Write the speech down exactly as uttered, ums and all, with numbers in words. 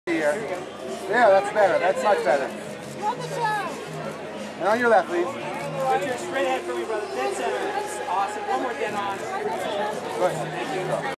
Here. Yeah, that's better. That's much better. And on your left, please. Put your straight ahead for me, brother. Dead center. Awesome. One more dead on. Good. Thank you.